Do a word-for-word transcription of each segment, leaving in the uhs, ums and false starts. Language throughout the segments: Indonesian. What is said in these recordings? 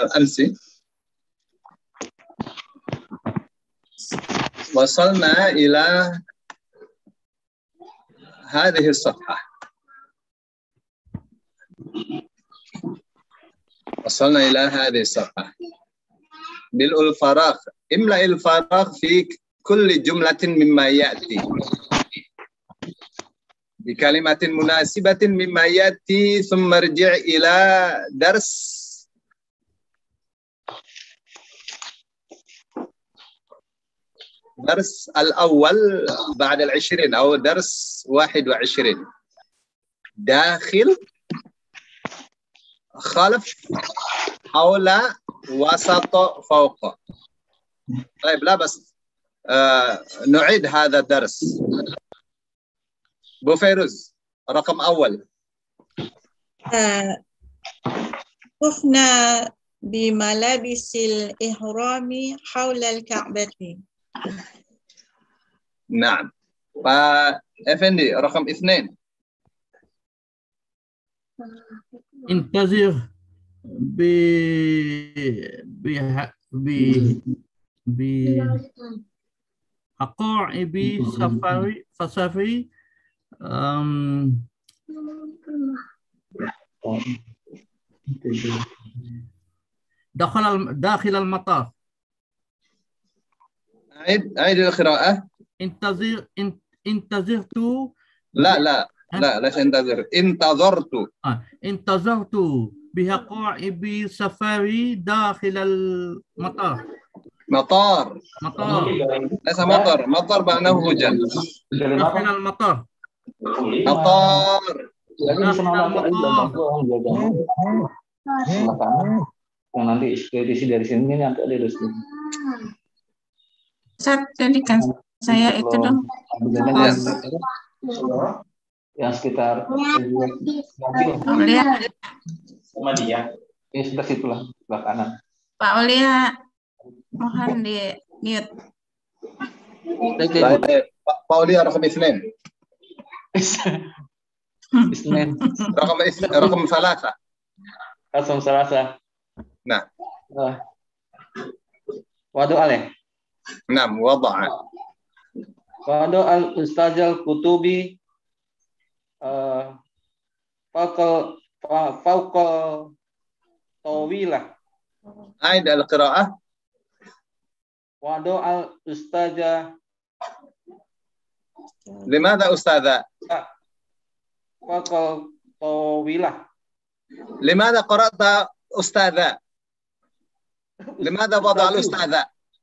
أمس وصلنا إلى هذه الصفحة وصلنا إلى هذه الصفحة ملء الفراغ. املأ الفراغ في كل جملة مما يأتي بكلمة مناسبة مما يأتي ثم ارجع إلى درس درس الأول بعد العشرين أو درس واحد وعشرين. داخل خلف حول وسط فوق. طيب لا بس آه نعيد هذا الدرس. بوفيروز رقم أول. طفنا بملابس الإحرام حول الكعبة. نعم. فأفندي رقم اثنين. انتظر ب ب ب ب عقائب سفاري سفاري أم داخل داخل المطار. أعيد أعيد القراءة. انتظر انتظرت. لا لا لا ليس انتظر. انتظرت. آه. انتظرت بعقائب سفاري داخل المطار. مطار. مطار. ليس مطر. مطر معناه هجن. داخل المطار. مطار. Yang nanti ekspedisi dari sini nanti ada di sini. Ustaz, jadikan saya itu dong. Yes. Yang sekitar Aulia. sama dia. Ini sebelah situlah, sebelah kanan. Pak Aulia, mohon di mute. Pak Aulia رقم اثنين. اثنين. رقم رقم ثلاثة. رقم ثلاثة. نعم. وضع عليه. نعم وضع. وضع الأستاذ الكتبي فوق فوق طويلة. أعيد القراءة. وضع الأستاذ. لماذا أستاذة؟ فوق طويلة. لماذا قرأت أستاذة؟ لماذا وضع الأستاذة؟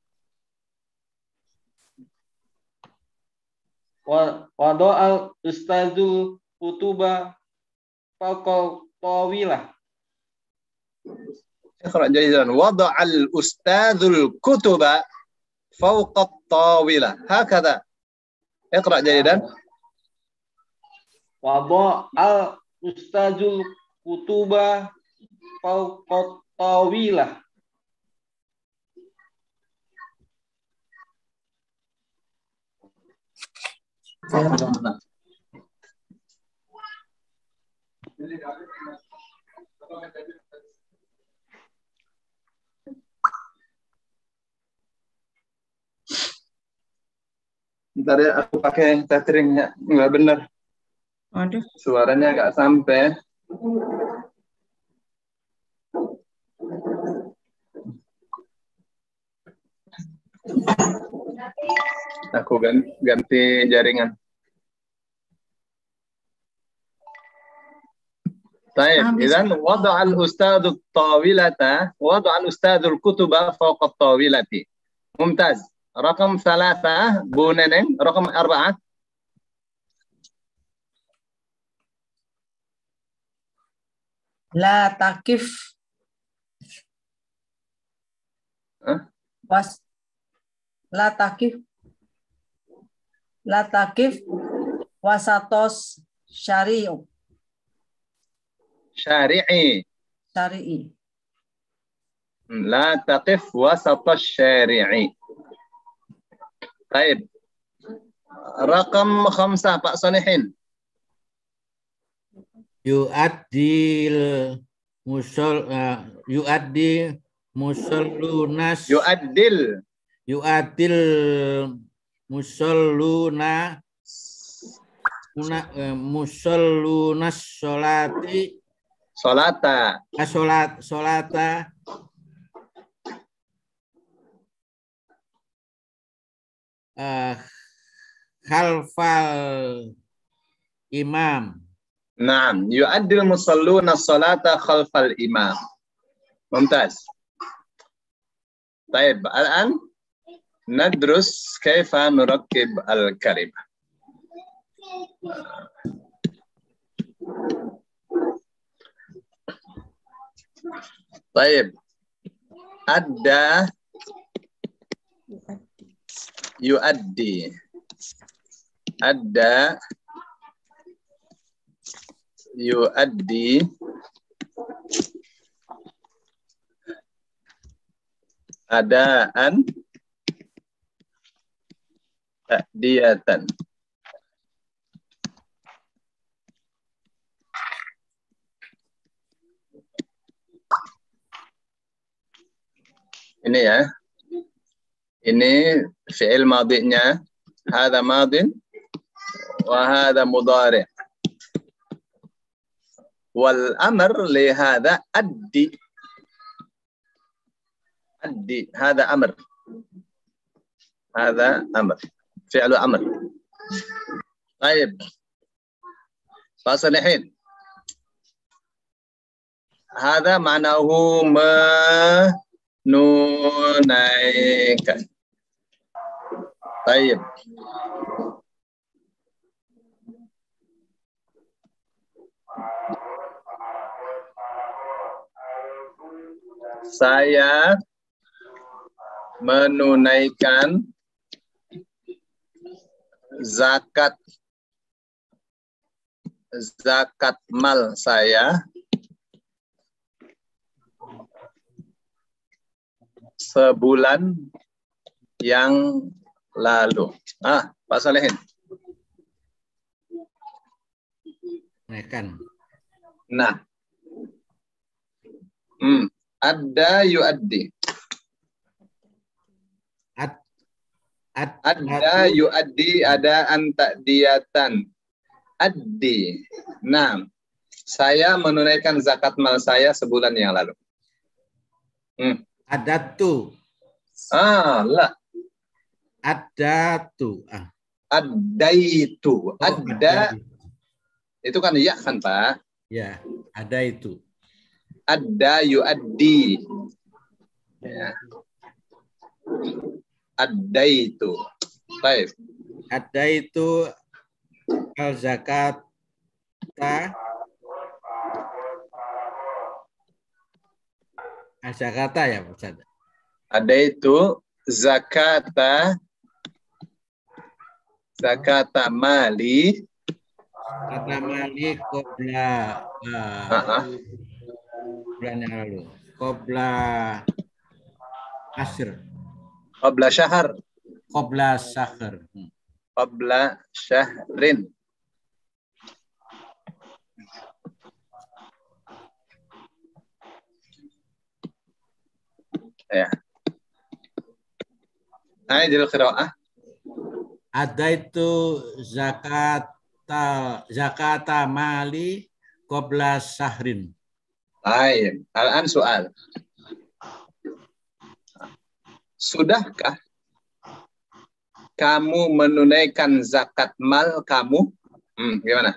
وضع الأستاذ الكتب فوق طاولة. اقرأ جيدا. وضع الأستاذ الكتب فوق الطاولة. هكذا. اقرأ جيدا. وضع الأستاذ الكتب فوق الطاولة. Bentar ya, aku pakai tetheringnya. Nggak benar. Aduh. Suaranya nggak sampai. Aku ganti, ganti jaringan. طيب إذن وضع الأستاذ الطاولة وضع الأستاذ الكتب فوق الطاولة. ممتاز. رقم ثلاثة بوننين. رقم أربعة. لا تقف أه؟ بس لا تقف لا تقف وسطوس شارع شارعي. شارعي لا تقف وسط الشارع. طيب رقم خمسة Pak Sonihin. يؤدي المسل يؤدي musallunas Yu'addil. yu'adil musalluna una eh, musallunas sholati Solata. ah, sholat sholata uh, khalfal imam. Naam. Yu'addil musalluna salata khalfal imam. Mumtaz. طيب الآن ندرس كيف نركب الكلمة. طيب أدى يؤدي أدى يؤدي أداء تأدية. Ini ya. Ini fi'il madinya. Hada madin wa hada mudhari'. Wal amr li hada addi. Addi. Hada amr. Hada amr. Fi'lu amr. Baik. Fasalihin. Hada ma'nahu menunaikan. Baik. Saya menunaikan zakat zakat mal saya sebulan yang lalu. Ah, Pak Salehin. Menaikkan. Nah. Hmm. Ada yu'addi. Ad, ad, Ada yu'addi ada anta'diyatan. Addi. Nah. Saya menunaikan zakat mal saya sebulan yang lalu. Hmm. Adatu. Ah, lah. Adatu. Ah. Adaitu. Oh, Ada. ada. Itu kan ya kan, Pak? Ya, ada itu. Ada yu'addi. Ya. Ada itu. Baik. Ada itu al zakat al zakata ya Ustaz. Ada itu zakata zakata mali Kata mali qabla uh, bulan yang lalu. Qabla asr. qabla syahr. Qabla syahr. Qabla syahrin. Ya. Aidil qiraah. Ada itu zakata zakata mali qabla syahrin. Baik. Al-an soal. Sudahkah kamu menunaikan zakat mal kamu? Hmm, gimana?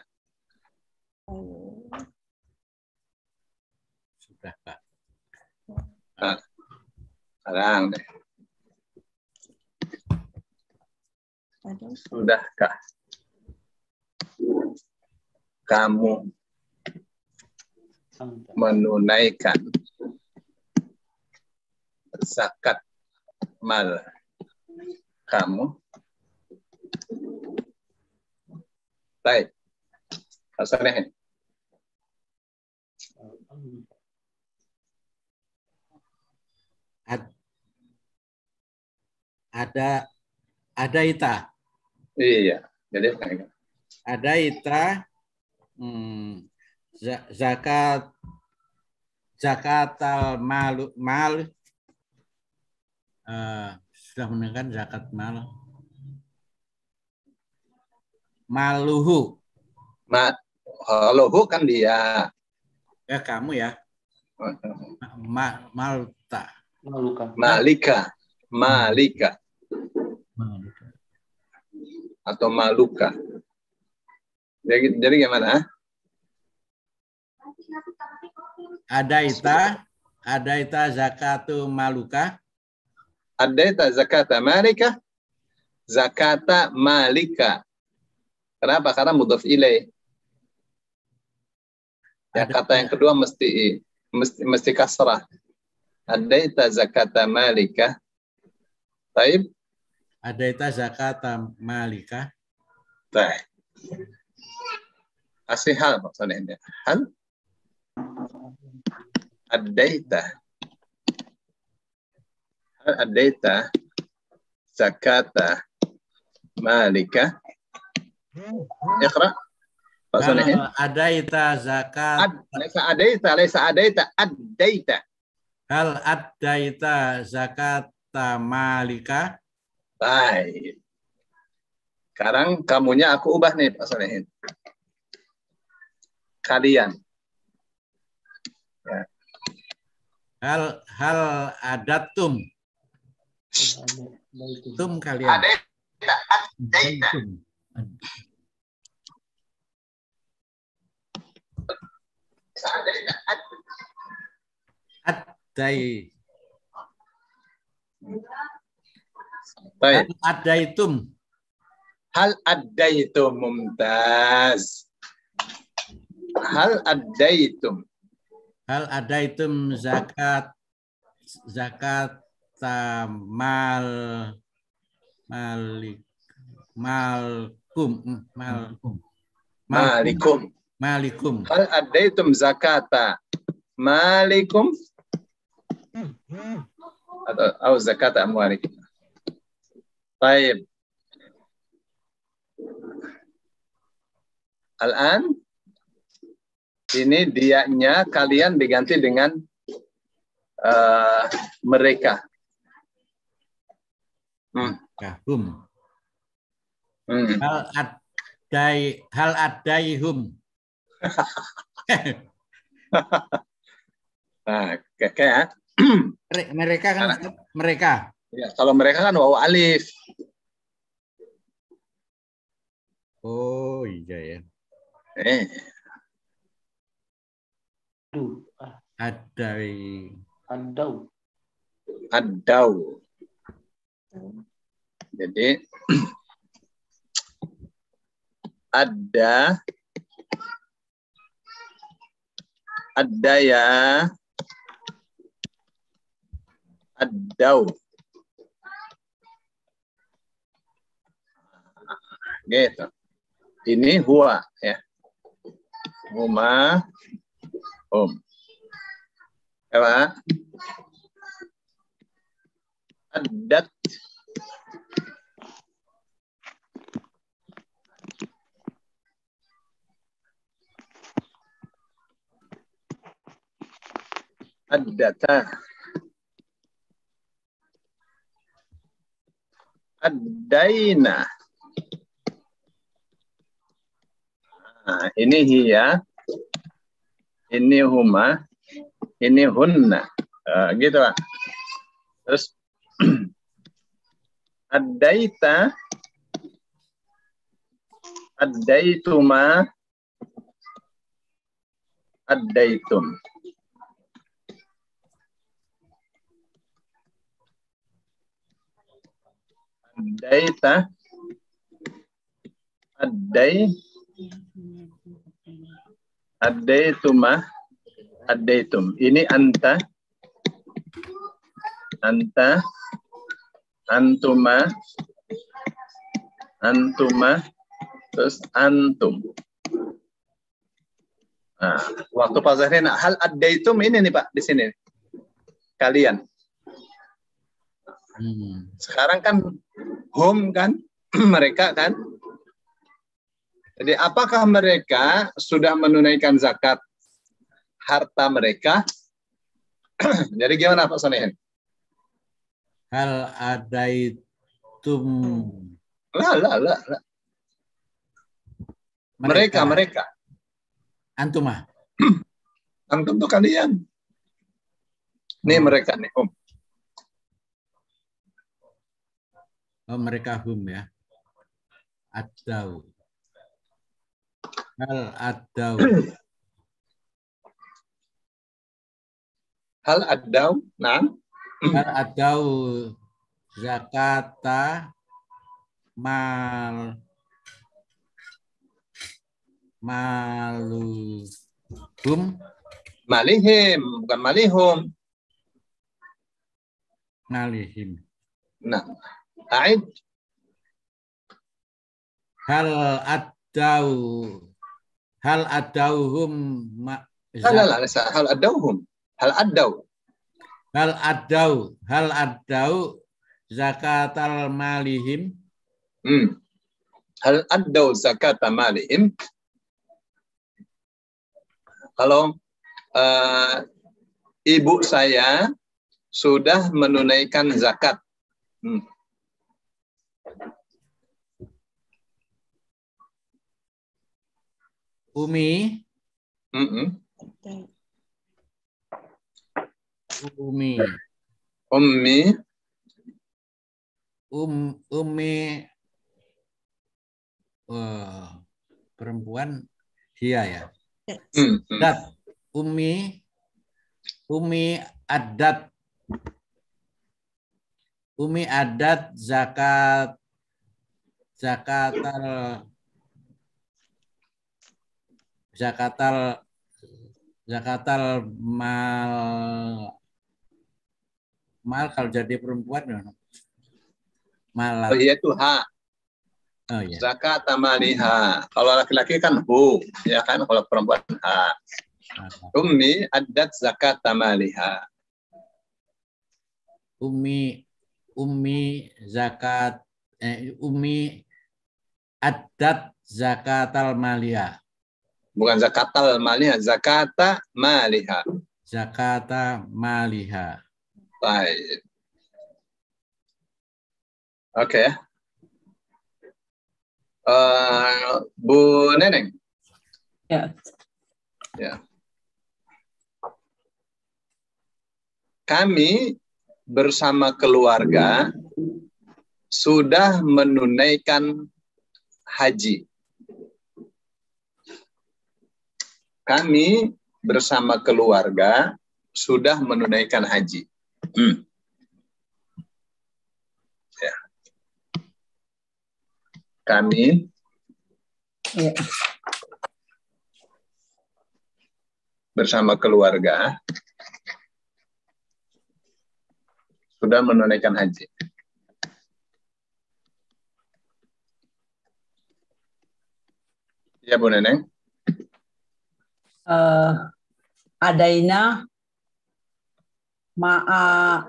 Sudah, Pak. Nah, sekarang deh. Sudahkah kamu menunaikan zakat mal kamu? Baik. Asalahin. Ad, ada ada ita. Iya. Jadi ada ita hmm, zakat zakatal mal mal uh, sudah menunaikan zakat mal. Maluhu. Ma, haluhu kan dia. Ya kamu ya. Ma, Malta. Malukan. Malika. Malika. Malika. Atau Maluka. Jadi, jadi gimana? Adaita, adaita zakatu maluka. Adaita zakata malika, zakata malika. Kenapa? Karena mudhaf ilaih. Ya, kata yang kedua mesti mesti, mesti kasrah. Adaita zakata malika. Baik. Adaita zakata malika. Baik. Asih hal maksudnya. Hal. Adaita. Hal adaita zakata malika. Iqra. Pak Sonehin. Adaita zakat. Ad, laisa adaita, laisa adaita, adaita. Hal adaita zakata malika. Baik. Sekarang kamunya aku ubah nih Pak Sonehin. Kalian. Ya. Hal hal adatum. Tum kalian. Adaita, adaita. Adai. Baik. Hal adaitum. Hal adaitum, mumtaz. Hal adaitum. Hal adaitum zakat zakat mal malik malkum malkum Malikum. malikum. Hal adaitum zakata malikum atau, atau zakata amwalikum. Baik. Al-an ini dianya kalian diganti dengan uh, mereka. Hmm. Hum. Hmm. Hal adai hal adaihum. Nah, kayak Mereka kan mereka. ya, kalau mereka kan waw alif. Oh iya ya. Eh. Duh, ah, Adai. adau. Adau. Jadi ada ada ya adau. Gitu. Ini huwa ya. Huma hum. Apa? Adat. Adata. Adaina. Nah, ini hiya, ini huma, ini hunna. Uh, gitu Pak. Terus adaita, adaituma, adaitum. Adaita, adai, adaituma, adaitum. Ini anta, anta, antuma, antuma, terus antum. Nah, waktu Pak Zahrin, hal adaitum ini nih Pak di sini. Kalian. Hmm. Sekarang kan hum kan mereka kan. Jadi apakah mereka sudah menunaikan zakat harta mereka? Jadi gimana Pak Sonehin? hal adaitum La, la, la, la. Mereka, mereka. Antumah. Antum tuh kalian. Nih mereka nih, Om. Oh, mereka hum ya. Adau. Hal adau. Hal adau, nah. Hal adau zakata mal maluhum Malihim, bukan malihum. malihim. Nah, Aid. Hal adau hal adauhum ma, La, la, la, hal adauhum. Hal adau. hal adau hal adau zakatal malihim. Hmm. Hal adau zakat malihim. Kalau uh, ibu saya sudah menunaikan zakat. Hmm. Umi. Mm-mm. Umi. Ummi. Um, umi uh, perempuan dia ya. Hmm. Dat. Umi. Umi adat. Umi adat zakat zakatal zakatal zakatal mal mal kalau jadi perempuan malat. Oh, iya itu ha. Oh ya. Zakat maliha. Kalau laki-laki kan hu, ya kan? Kalau perempuan ha. Ummi adat zakat maliha. Umi umi zakat eh, umi adat zakatal malia. Bukan zakatal maliha, zakata maliha. Zakata maliha. Baik. Oke. Okay. Uh, Bu Neneng. Ya. Ya. Kami bersama keluarga sudah menunaikan haji. Kami bersama keluarga sudah menunaikan haji. Hmm. Ya. Kami Ya. bersama keluarga sudah menunaikan haji. Ya Bu Neneng. Uh, adaina ma'a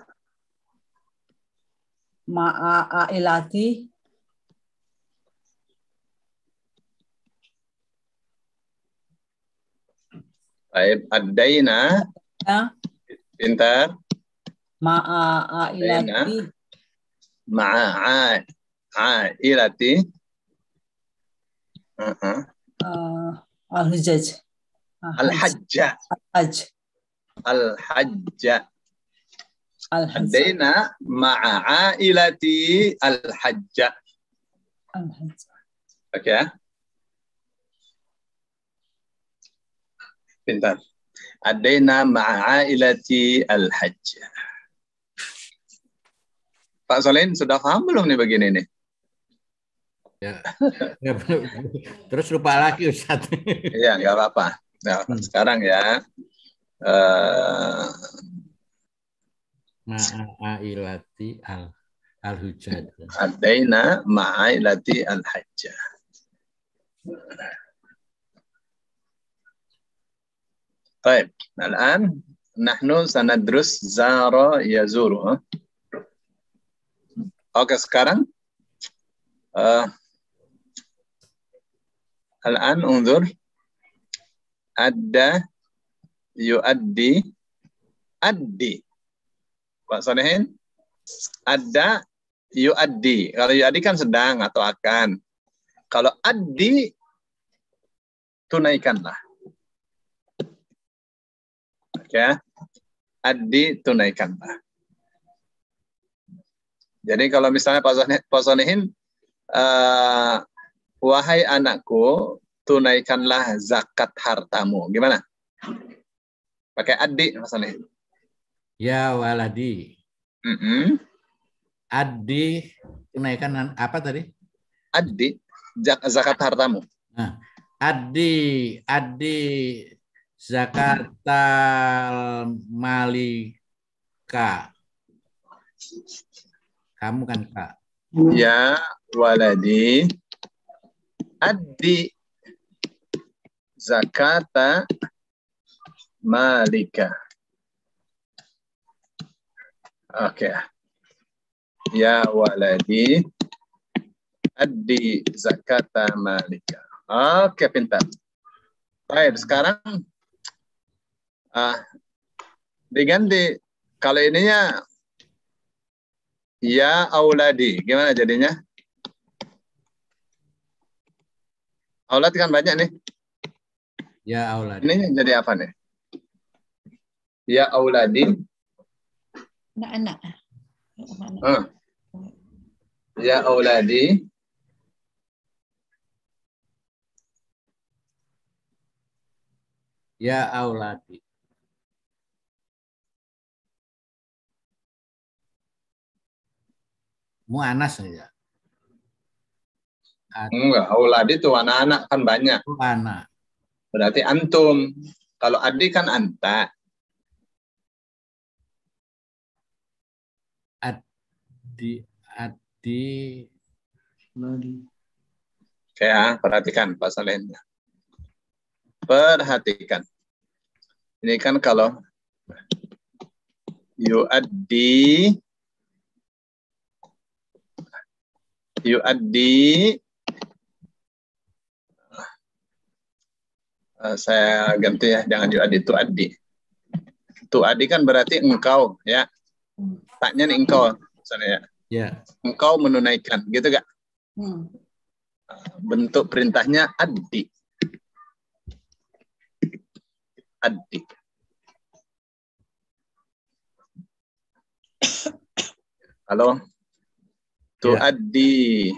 ma'a ailati Baik, adaina. ya. Pintar. Ma'a ailati Ma'a ailati. Uh-huh. uh, al-hujjaj. Al-hajja. Al-hajj. Al-hajja. Al-hajj. Adaina ma'a ailati al-hajja. Al-hajj. Oke okay. Pintar. Adaina ma'a ailati al-hajja. Pak Solehin sudah paham belum nih begini nih? Ya. Terus lupa lagi Ustaz. Iya, nggak apa-apa. Nah, hmm. Sekarang ya. Uh, Ma'ailati al al-hujjaj. Adaina ma'ailati al-hajja. Baik, الآن نحن سندرس زار يزور. Oke, sekarang uh, الآن انظر أدى يؤدي أدي. Pak Solehin, Ada yu'addi. Kalau yu'addi kan sedang atau akan. Kalau addi, tunaikanlah. Oke. Addi, tunaikanlah. Jadi kalau misalnya Pak Sonihin, uh, wahai anakku, tunaikanlah zakat hartamu. Gimana? Pakai addi, Pak Sonihin. Ya waladi. Mm-mm. Addi, tunaikan apa tadi? Addi, zakat hartamu. Nah, addi, addi zakatal malika. Kamu kan Kak? Ya waladi, addi zakata malika. Oke. Okay. Ya waladi, addi zakata malika. Oke, okay, pintar. Baik, sekarang ah, diganti. Kalau ininya ya auladi. Gimana jadinya? Aulad kan banyak nih. Ya auladi. Ini jadi apa nih? Ya auladi. Anak-anak. Hmm. Ya auladi. Ya auladi. Mu'anas ya. Enggak, auladi itu anak-anak kan banyak. Anak. Berarti antum. Kalau adi kan anta. Adi, adi. Oke ya, perhatikan pasalannya. Perhatikan. Ini kan kalau yu'addi yu'addi uh, saya ganti ya, jangan yu'addi, tu'addi. Tu'addi kan berarti engkau ya. Taknya nih engkau misalnya ya. Ya. Engkau menunaikan, gitu gak? Hmm. Bentuk perintahnya addi. Addi. Halo? Tu'addi.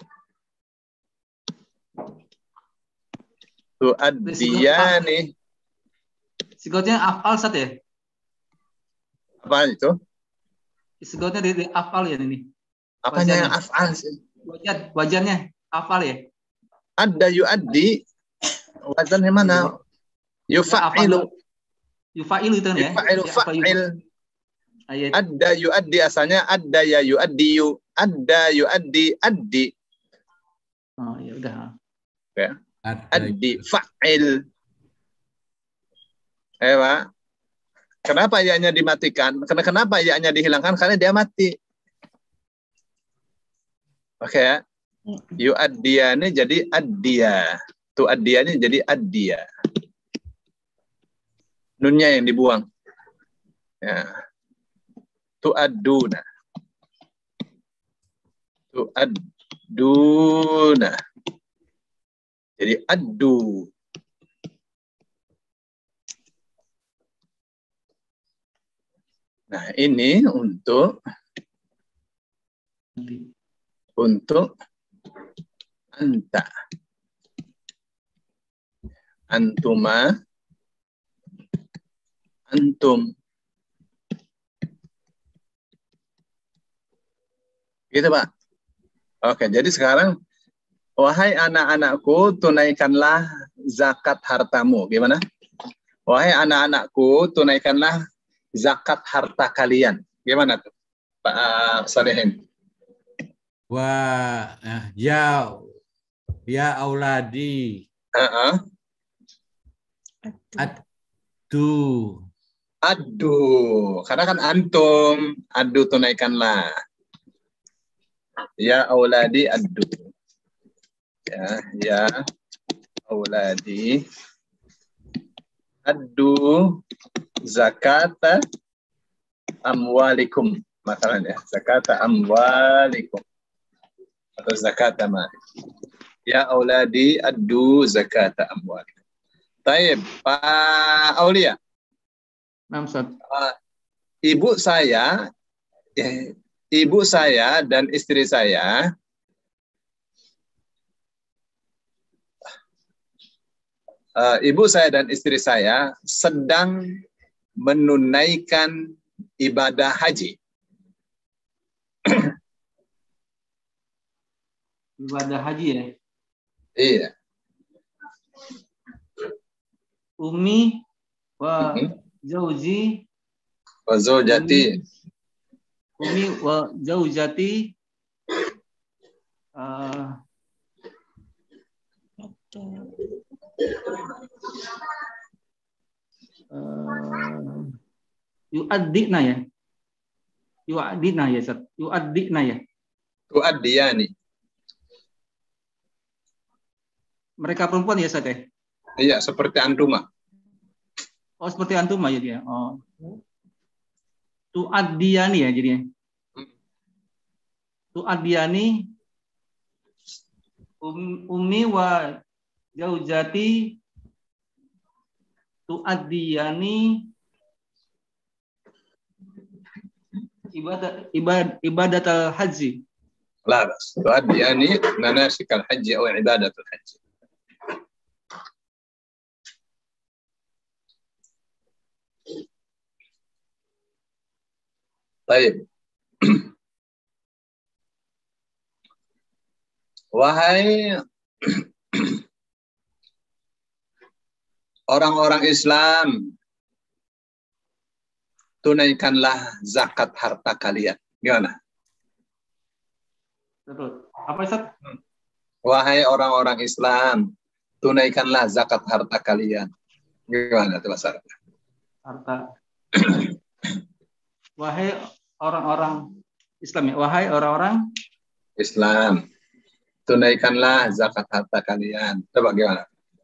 Tu'addiyani. Sigotnya afal Sat ya? Apa itu? Sigotnya di, di afal ya ini. Apanya Wajannya. yang af'al sih? Wajan, wajannya afal ya? Ada yu'addi. Wazannya mana? Yufa'ilu. Yufa'ilu itu ya? Yufa'ilu fa'il. Ada yu'addi asalnya ada ya yu'addiyu. Ada yu'addi addi. Oh ya udah. Ya. Addi fa'il. Eh, Pak. Kenapa ya-nya dimatikan? Karena kenapa ya-nya dihilangkan? Karena dia mati. Oke ya. Yu'addiyani jadi addiya. Tu'addiyani jadi addiya. Nunnya yang dibuang. Ya. Tu'adduna. Tu'adduna. Jadi addu. Nah, ini untuk untuk anta. Antuma. Antum. Gitu, Pak. Oke, jadi sekarang wahai anak-anakku, tunaikanlah zakat hartamu. Gimana? Wahai anak-anakku, tunaikanlah zakat harta kalian. Gimana tuh, Pak Salihin? Wah, ya, ya auladi. Uh-uh. Adu. Aduh, karena kan antum, adu tunaikanlah. Ya auladi adu. Ya, ya auladi adu zakata amwalikum. masalahnya zakata amwalikum atau zakata malikum. Ya auladi addu zakata amwalikum. Taib, Pak Aulia. Nah, Ustaz. Uh, ibu saya, eh, ibu saya dan istri saya uh, ibu saya dan istri saya sedang menunaikan ibadah haji. Ibadah haji ya. Iya. Umi wa Mhm. zauji Wa zaujati. Umi wa zaujati uh, uh, yu'addina ya. Yu'addina ya, Ustaz. Yu'addina ya. Tu'addiyani. Mereka perempuan ya, Ustaz ya? Iya, seperti antuma. Oh, seperti antum ya dia. Oh. Tu'addiyani ya jadinya. Tu'addiyani um, Umi wa zaujati tu'addiyani ibadat ibad ibadat al-haji. La bas. Tu'addiyani manasik al-haji atau ibadat al-haji. Baik. Wahai orang-orang Islam, tunaikanlah zakat harta kalian. Gimana? Betul. Apa Ustaz? Wahai orang-orang Islam, tunaikanlah zakat harta kalian. Gimana itu bahasa Arabnya? Harta. Wahai orang-orang Islam ya. Wahai orang-orang Islam, tunaikanlah zakat harta kalian. Coba gimana?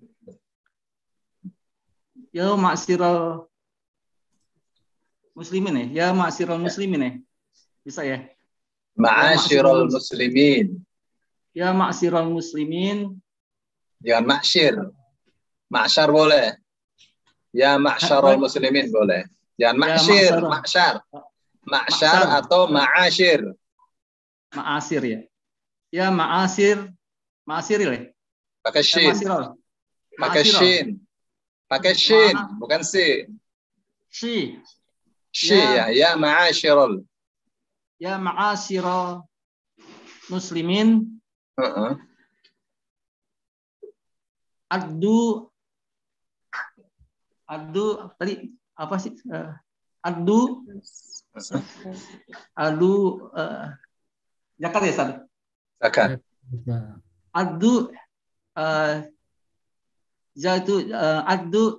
ya ma'syiral muslimin ya. Ya ma'syiral muslimin ya. Bisa ya? Ma'asyiral muslimin. Ya ma'syiral muslimin. Jangan ma'syir. Ma'syar boleh. Ya ma'syarul muslimin boleh. Jangan ma'syir, Ya, ma'syar. Ma'syar atau ma'asyir. Ma'asir ya. Ya ma'asir. Ma'asir ya. Pakai Ya, shin. ma'syiral. Pakai Ma'asyiral. shin. Pakai shin, Ma- bukan si. Shi. Shi ya, Ya. ya ma'asyirul. Ya ma'asyiral muslimin. Uh-uh. Addu. Addu. Tadi apa sih? Uh, addu. Addu. Uh, zakat ya, Ustaz? Zakat. Addu. Uh, Jatuh uh, addu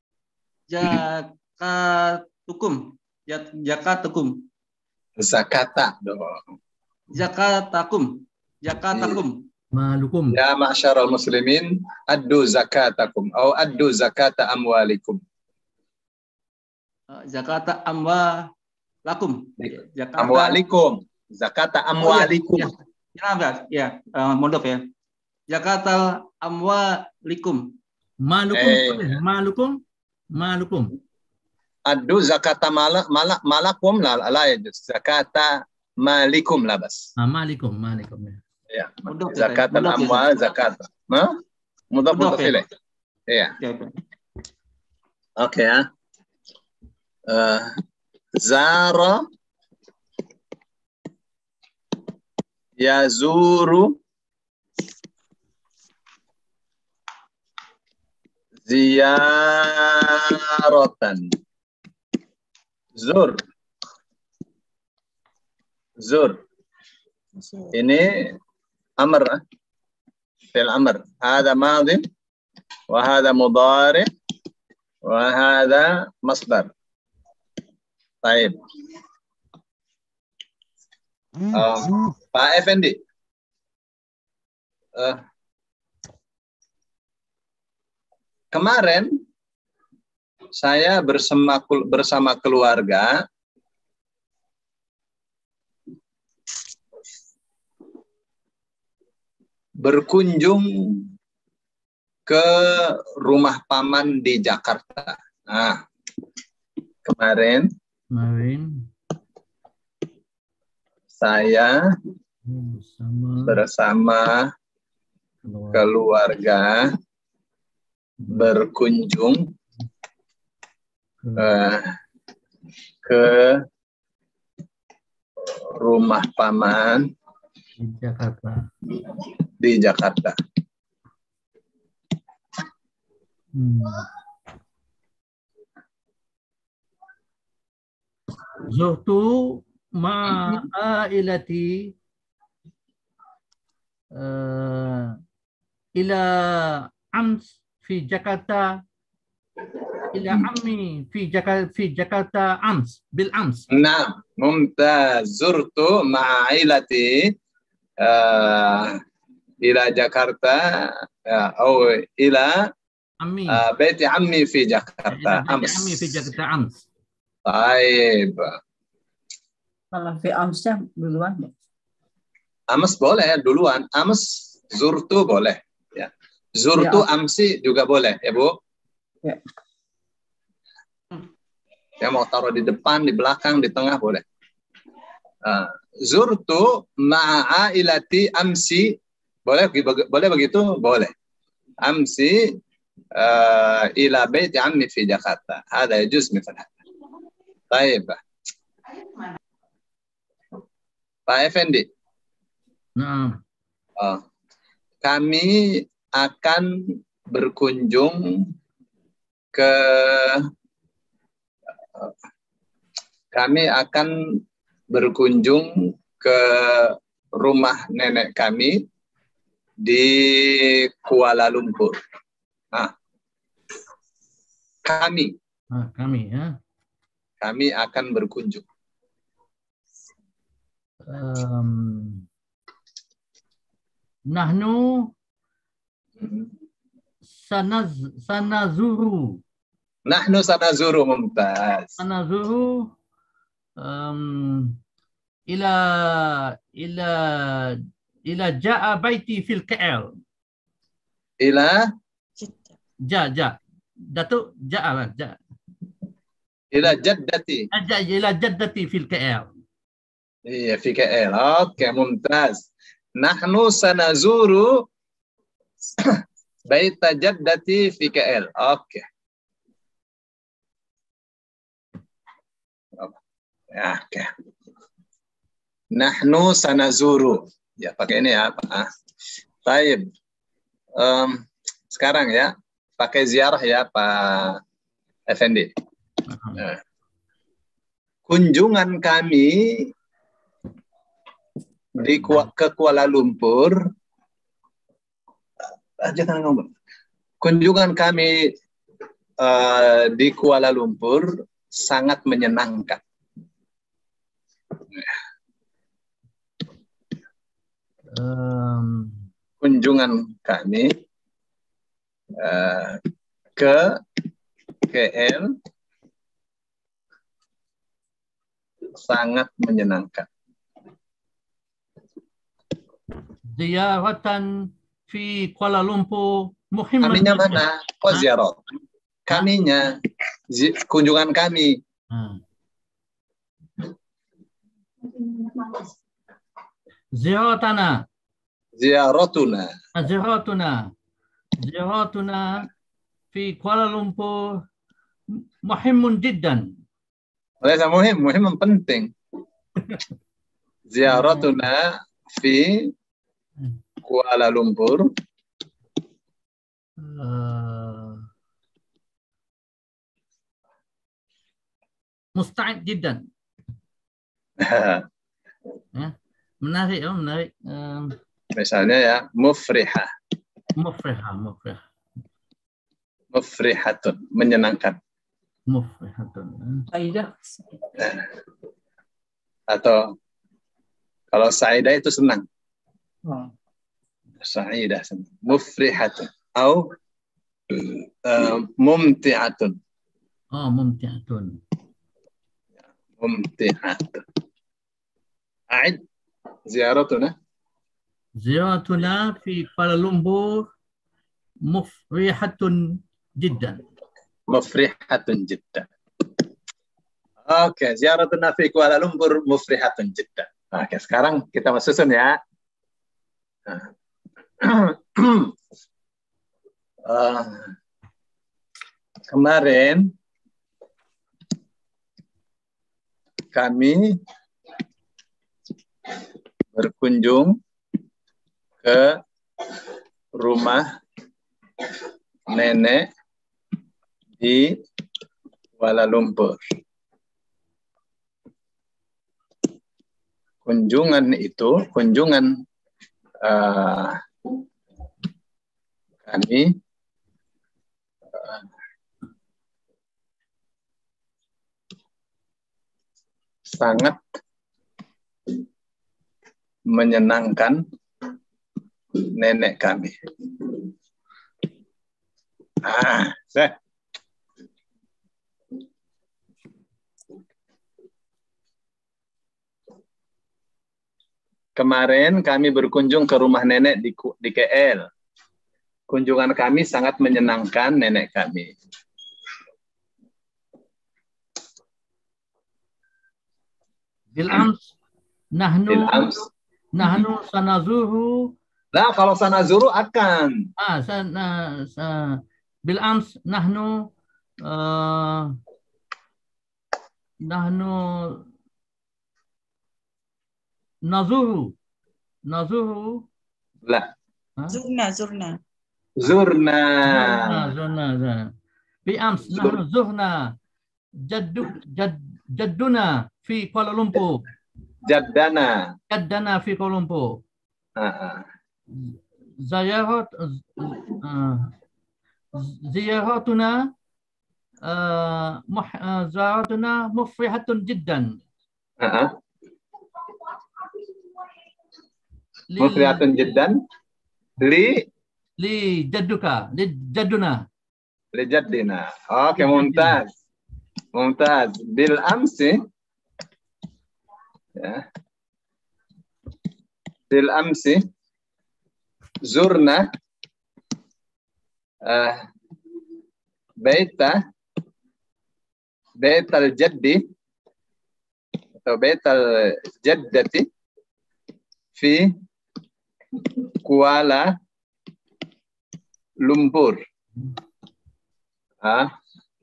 zakatukum Jak- zakatukum Zakata dong. zakatakum zakatakum Malukum. Ya ma'syarul muslimin, addu zakatakum atau addu zakata amwalikum. uh, zakata amwalakum zakata Amwalikum. Zakata amwalikum. oh, ya, ya, ya, uh, mondok ya. Zakata amwalikum. Malukum. Eh. Malukum. Malukum. Addu zakata malak malak malakum la la yajuz. Zakata malikum la bas. Ah, malikum. Malikum. Ya. Mudhaf ya, Zakat Mudhaf ya, al-amwal zakat. Hah? Mudhaf Mudhaf mudhaf ya. ilaih. Iya. Ya, ya. Oke ya. Eh, Zara yazuru ziyaratan. Zur. Zur. Ini amr. Fil amr. Hada madhi. Wahada mudhari. Wahada masdar. Baik. Uh, Pak Effendi. Uh, kemarin saya bersama bersama keluarga berkunjung ke rumah paman di Jakarta. Nah, kemarin Kemarin saya bersama bersama keluarga keluarga berkunjung eh, ke rumah paman di Jakarta. di Jakarta. Hmm. Zurtu ma'ailati uh, ila ams fi Jakarta ila ammi fi Jakarta fi Jakarta ams bil ams. Nah, mumtaz. Zurtu ma'ailati uh, ila Jakarta uh, atau ila Ammi uh, baiti ammi fi ila Jakarta. baiti Ams. ammi fi Jakarta ams. Baik. Kalau fi amsnya duluan. Ams boleh duluan. Ams zurtu boleh. Ya. Zurtu Ya. amsi juga boleh, ya Bu. Ya. Yang mau taruh di depan, di belakang, di tengah boleh. Uh, zurtu ma'ailati amsi boleh boleh begitu? Boleh. Amsi uh, ila baiti ammi fi Jakarta. Ada yajuz mithal hada. Baik. Pak Effendi. Nah, Uh, kami akan berkunjung ke kami akan berkunjung ke rumah nenek kami di Kuala Lumpur. Nah, kami ah, kami ya. kami akan berkunjung. Um, nahnu sanaz sanazuru Nahnu sanazuru mumtaz. sanazuru um, ila ila ila ja'a baiti fil K L. Ila Ja ja. Datuk ja'a lah, ja. ila jaddati. Aja ila jaddati fil K L. Iya, fi K L. Oke, mumtaz. Nahnu sanazuru baita jaddati fi K L. Oke. Ya, oke. Nahnu sanazuru. Ya, pakai ini ya, Pak. Baik. Um, sekarang ya, pakai ziarah ya, Pak Effendi. Nah, kunjungan kami di ke Kuala Lumpur. Jangan ngomong. Kunjungan kami uh, di Kuala Lumpur sangat menyenangkan. Um, Kunjungan kami uh, ke K L sangat menyenangkan. Ziyaratan fi Kuala Lumpur muhimman. Kaminya mana? Oh, ziarah. Kaminya, zi, kunjungan kami. Hmm. Ziaratana. Ziaratuna. Ziaratuna. Ziaratuna fi Kuala Lumpur muhimmun jiddan. Laysa muhim, muhim penting. Ziaratuna fi Kuala Lumpur uh, musta'id jiddan. Ya, menarik, oh, menarik. Um, misalnya ya, mufrihah. mufrihah, mufrihah. Mufrihatun, menyenangkan. Mufrihatun. Aidah. Atau kalau Sa'idah itu senang. Oh. Sa'idah senang. Mufrihatun. Atau uh, mumti'atun. Oh, mumti'atun. Mumti'atun. A'id ziaratuna. Ziyaratuna fi Kuala Lumpur mufrihatun jiddan. Mufrihatun jiddan. Oke, ziyaratuna fi Kuala Lumpur mufrihatun jiddan. Oke, sekarang kita mau susun ya. uh, kemarin kami berkunjung ke rumah nenek di Kuala Lumpur. Kunjungan itu, kunjungan uh, kami uh, sangat menyenangkan nenek kami. Ah, saya. Kemarin kami berkunjung ke rumah nenek di, di K L. Kunjungan kami sangat menyenangkan nenek kami. Bil'ams nahnu Bil'ams. nahnu sanazuru. Nah, kalau sanazuru akan. Ah, sana sa, bil'ams nahnu uh, nahnu nazuru nazuru. Lah. Zurna, zurna. Zurna. Zurna, zurna, zurna. Bil'ams nahnu zurna jaddu jad, jadduna fi Kuala Lumpur. Jaddana. Jaddana fi Kuala Lumpur. Uh-uh. Ziyarat uh, ziyaratuna uh, muh, uh, ziyaratuna mufrihatun jiddan. Uh-uh. Li- Mufrihatun jiddan li li jadduka li jadduna. li jaddina. Oke, mumtaz. Mumtaz. Bil amsi ya. Bil amsi zurna uh, baita baital jaddi atau baital jaddati fi Kuala Lumpur. Ah,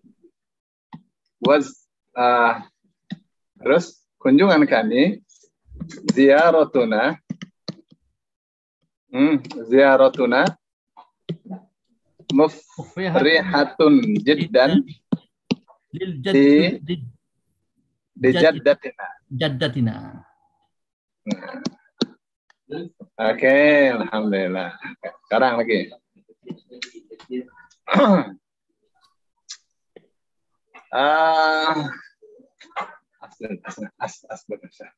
was uh, terus kunjungan kami ziyaratuna hmm, ziyaratuna mufrihatun jiddan lil di jadd di jaddatina. jaddatina. Oke, alhamdulillah. Sekarang lagi. Ah, asal asal asal asal.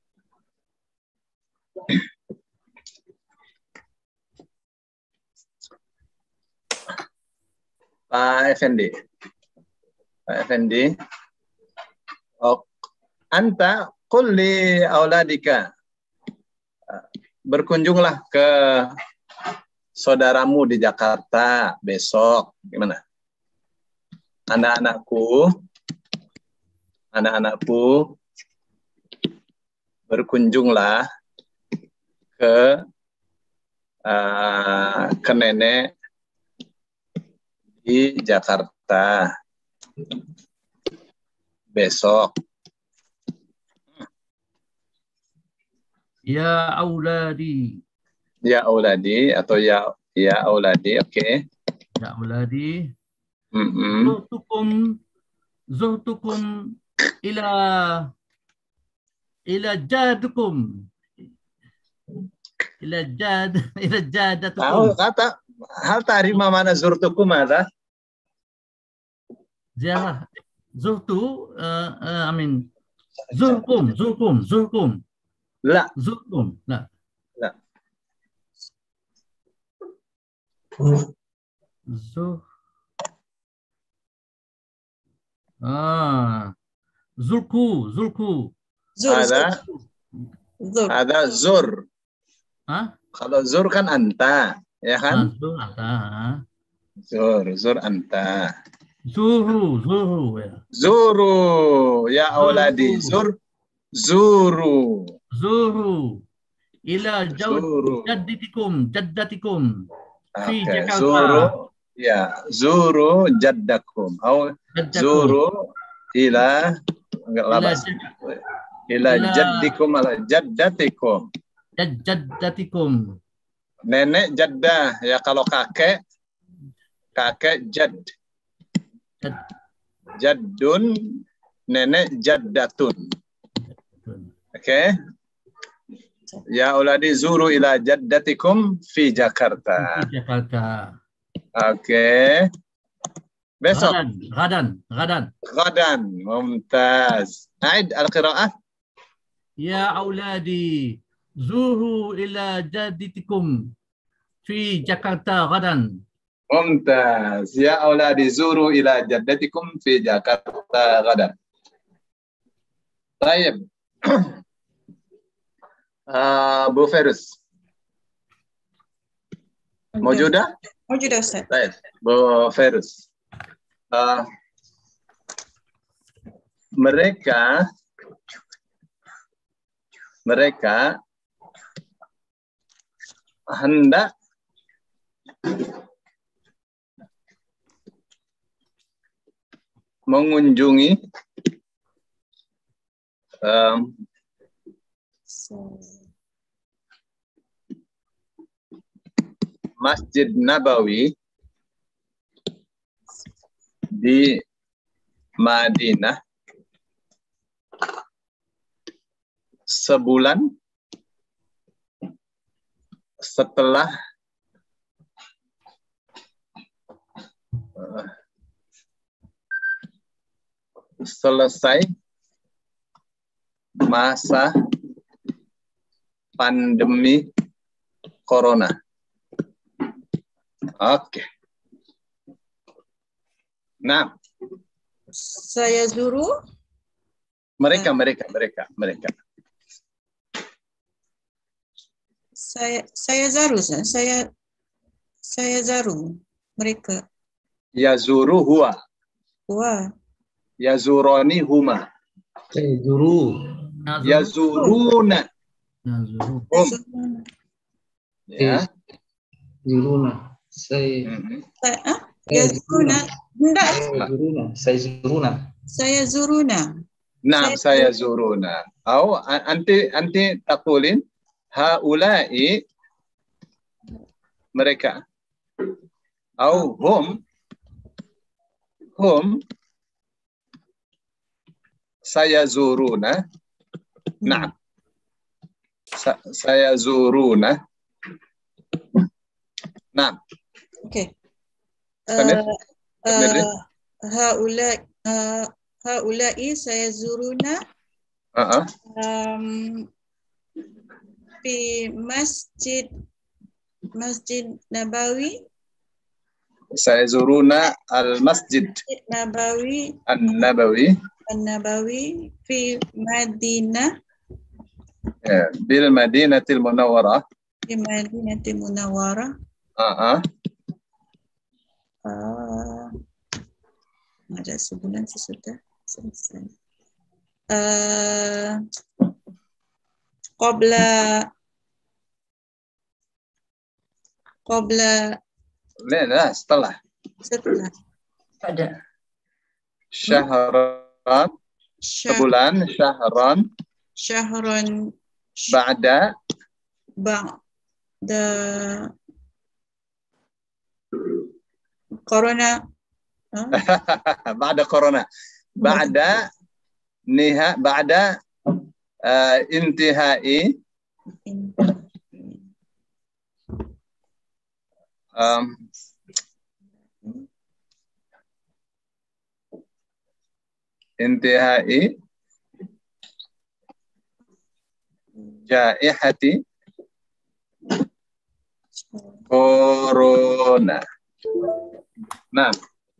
Pak Effendi, Pak Effendi, oh, anta qul li auladika, berkunjunglah ke saudaramu di Jakarta besok. Gimana? Anak-anakku, anak-anakku, berkunjunglah ke uh, ke nenek di Jakarta besok. Ya auladi. Ya auladi atau ya ya auladi, oke. Okay. Ya auladi. Mm-hmm. Zuhtukum zuhtukum ila ila jadukum. Ila jad ila jadatukum. Tahu kata hal tarima mana zurtukum ada? Ziarah zuhtu uh, uh, I mean zurkum zurkum zurkum. La. Zurkum. La. La. Zuh. Ah. Zulku, zulku. Zur, Ada zur. ada zur. Hah? Kalau zur kan anta, ya kan? Zur anta. Zur, zur anta. Zuru, zuru ya. Zuru, ya auladi. Zur, zuru. Zuru. Ila Zuru. jaddatikum, jaddatikum. Fi Oke, Jakarta. zuru, ya, zuru jaddakum. Atau Jaddakum. zuru ila, enggak Ila labas. jad- Ila ila- jaddikum, ala jaddatikum. jad- jaddatikum. Nenek jaddah, ya kalau kakek, kakek jad. Jad- Jaddun, nenek jaddatun. Oke. Ya auladi zuru ila jaddatikum fi Jakarta. Fi Jakarta. Oke. Besok. Gadan, gadan, gadan. Ghadan. Mumtaz. Aid al-qira'ah. Ya auladi, zuhu ila jaddatikum fi Jakarta gadan. Mumtaz. Ya auladi zuru ila jaddatikum fi Jakarta ghadan. Baik. Uh, Bu Ferus. Maujudah? Maujudah, Ustaz. Baik. Bu Ferus. Uh, mereka mereka hendak mengunjungi um, Masjid Nabawi di Madinah sebulan setelah uh, selesai masa pandemi corona. Oke. Nah, Saya zuru. mereka, mereka, mereka, mereka. Saya saya zaru, Ustaz. Saya saya zaru mereka. Yazuru huwa, Wah. yazuroni huma, Zuru. yazuruna Nazuru. hum. Ya. Zuruna. Saya Mhm. Saya, ah? Ya zuruna. Enggak, zuruna. Saya zuruna. saya zuruna. Nah, saya zuruna. Au a- anti anti taqulin haula'i mereka. Au hum hum saya zuruna. Nah. Sa- saya zuruna. Nah, Oke. Samir? Eh, Samir? eh, haula eh, haula'i saya zuruna uh-uh. um, di Masjid Masjid Nabawi saya zuruna al-masjid Masjid Nabawi an-nabawi An-Nabawi fi Madinah ya, bil madinatil munawwarah. di Madinatul Munawwarah. Uh-uh. Ah, ada sebulan sesudah selesai. Uh, Qabla Qabla Nah, nah, setelah setelah Ada. syahran Syah- sebulan syahran Syahran ba'da ba'da Corona. Huh? ba'da corona ba'da niha ba'da uh, intihai um, intihai jaihati corona. Nah,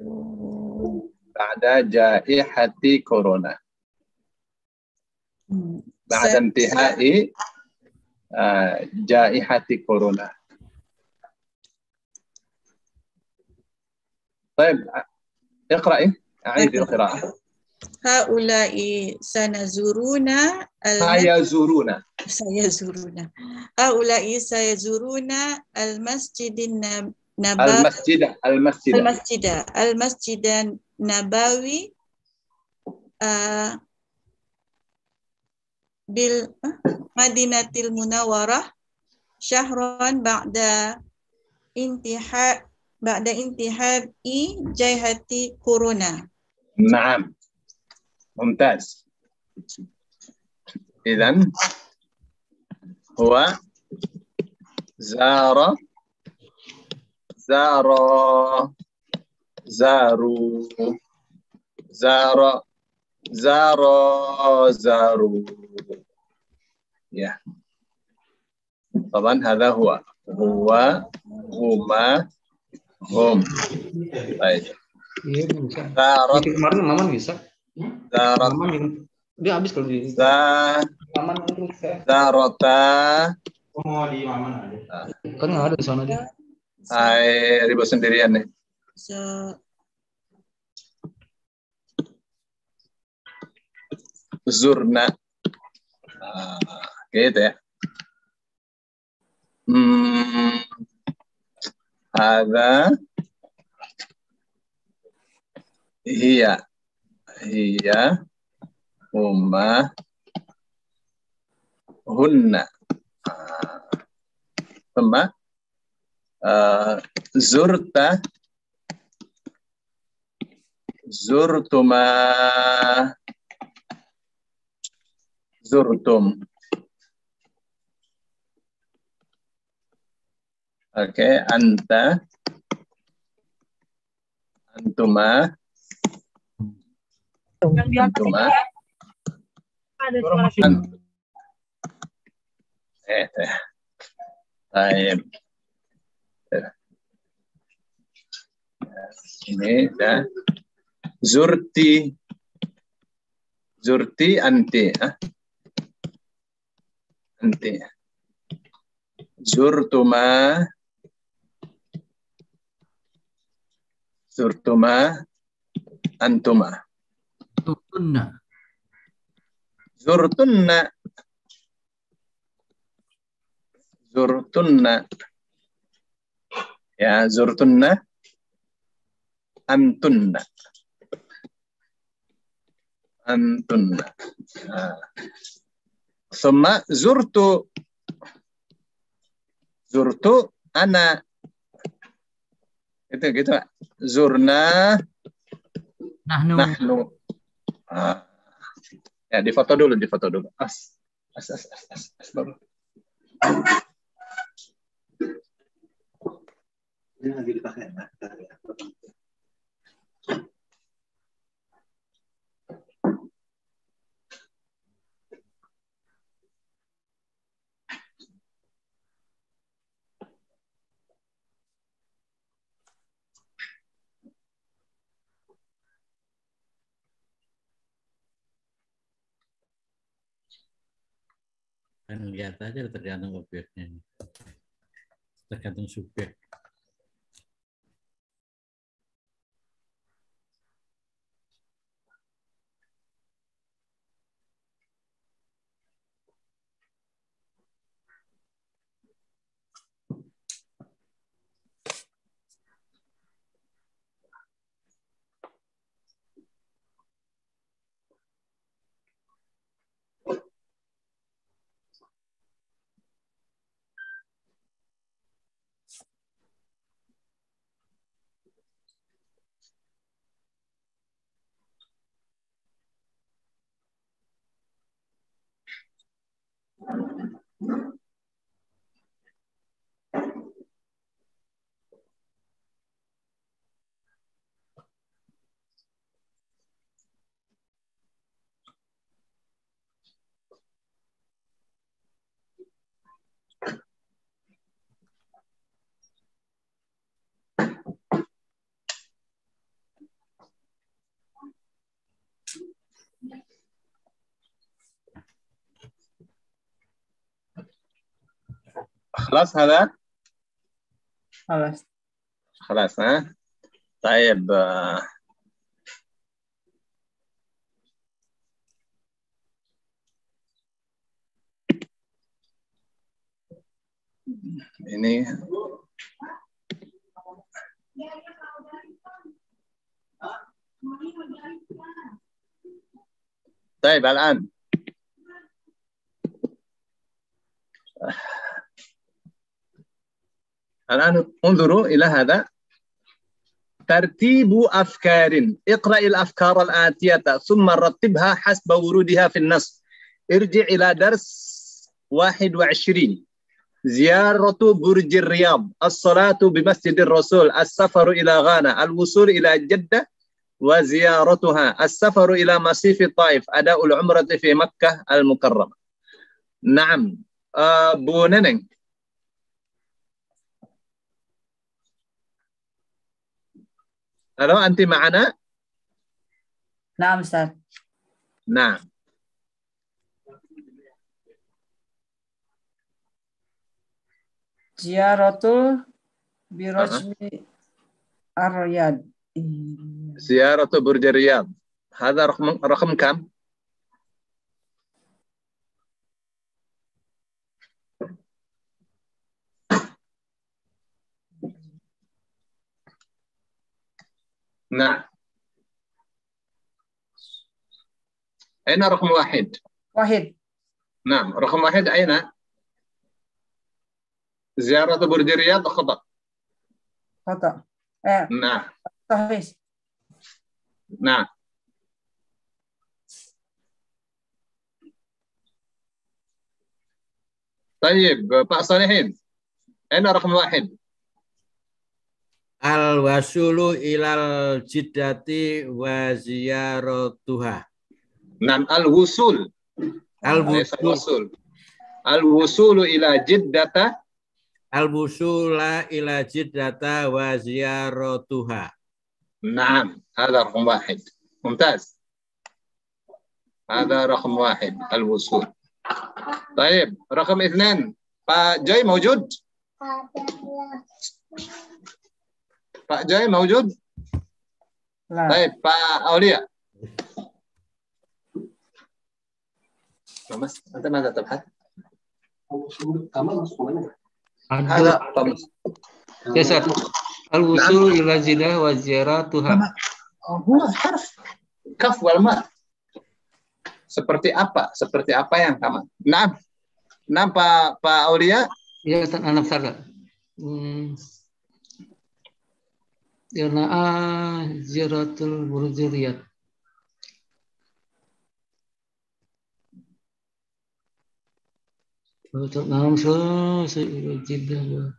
ba'da jaihati corona. Hmm. Ba'da Saya- intihai uh, jaihati corona. طيب اقرأي أعيد القراءة. هؤلاء سنزورون سيزورون سيزورون هؤلاء سيزورون المسجد النبوي المسجد المسجد المسجد المسجد النبوي بالمدينة المنورة شهرا بعد انتهاء بعد انتهاء جائحة كورونا. نعم ممتاز. إذن هو زار زار زاروا زار زار زاروا يا طبعا هذا هو هو هما هم. Baik. Iya bisa. Zarat. Bikin kemarin Maman bisa. Zarat. Maman yang dia habis kalau di. Za. Maman terus saya. Zarota. Oh, mau di Maman aja. Kan nggak ada di sana dia. Hai, ribut sendirian nih. Zurna. Nah, gitu ya. Hmm. Ada. Hiya. Hiya. Huma. Hunna. Sama. Uh, zurta. Zurtuma. Zurtum. Oke, okay. Anta. Antuma. Antuma. Ant. Eh, eh. Baik. Ini dah. Zurti. Zurti anti. Ah. Anti. Zurtuma. Zurtuma. Antuma. Zurtunna. Zurtunna. Zurtunna. Ya, zurtunna. Antunna. Antunna. Nah. Summa zurtu. Zurtu ana. Itu gitu, Pak. Zurna. Nahnu. Nahnu. Ah. Ya, difoto dulu, difoto dulu. As. As, as, as, as, as baru. Ini lagi dipakai. Dan lihat aja tergantung objeknya, tergantung subjek. خلاص هذا خلاص. خلاص ها طيب آه. ini طيب الآن الآن انظروا إلى هذا ترتيب أفكار. اقرأ الأفكار الآتية ثم رتبها حسب ورودها في النص. ارجع إلى درس واحد وعشرين. زيارة برج الرياض، الصلاة بمسجد الرسول، السفر إلى غانا، الوصول إلى جدة وزيارتها، السفر إلى مصيف الطائف، أداء العمرة في مكة المكرمة. نعم أبو ننن. هلو أنت معنا؟ نعم أستاذ. نعم. Ziyaratul birajmi ar-Riyad. زيارة برج الرياض هذا رقم رقم كم؟ نعم. أين رقم واحد؟ واحد. نعم رقم واحد أين؟ زيارة برج الرياض خطأ. خطأ. Eh, نعم. صحيح. نعم. طيب Pak Salihin, أين رقم واحد؟ Al-wasulu ilal jiddati wa ziyaratuha. نعم الوصول. ليس الوصول. الوصول إلى جدة. Al-wusula ila jiddata wa ziyaratuha. نعم هذا رقم واحد. ممتاز. هذا رقم واحد الوصول. طيب رقم اثنين Pak Joy موجود؟ Pak Joy موجود؟ لا. طيب Pak أولياء. Mas, أنت ماذا تبحث؟ هذا طمس. Ya, Ustaz. Al-wusul ila jidah wa ziyaratuha. هو حرف كف والماء. Seperti apa? Seperti apa yang sama? Nah, nah Pak Pak Aulia. Ya, Ustaz, anak saya. Hmm. Yarna'a ziyaratul burji Riyad. Untuk nama sesuai jidah.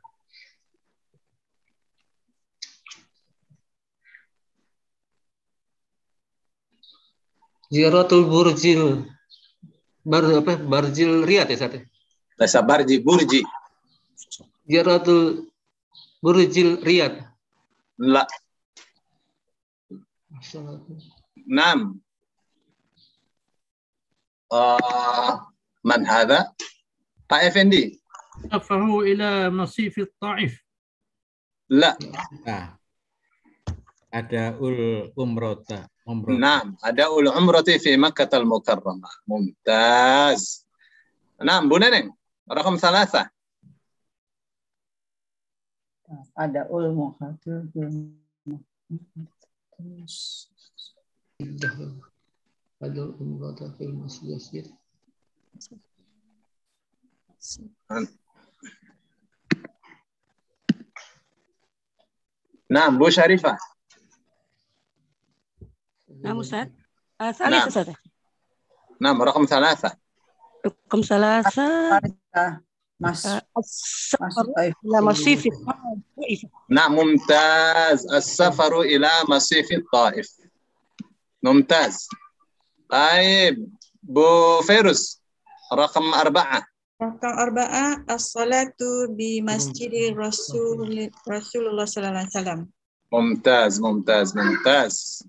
Ziyaratul burjil bar apa barjil Riyad ya Ustaz. Bahasa barji burji. Ziyaratul burjil Riyad. La. Naam. Uh, man hadha? Pak Effendi. Safaru ila masif at-Taif. La. Nah, ada ul umrota. نعم أداء العمرة في مكة المكرمة. ممتاز. نعم بو ننeng رقم ثلاثة. Adaul muhadir. Adul umrata fil masjid. نعم بو شريفة. نعم أستاذ. آه ثالث أستاذ. نعم رقم ثلاثة. رقم ثلاثة. Mas. السفر إلى مصيف الطائف. نعم ممتاز. السفر إلى مصيف الطائف. ممتاز. طيب بو فيروز رقم أربعة. رقم أربعة الصلاة بمسجد رسول رسول الله صلى الله عليه وسلم. ممتاز ممتاز ممتاز.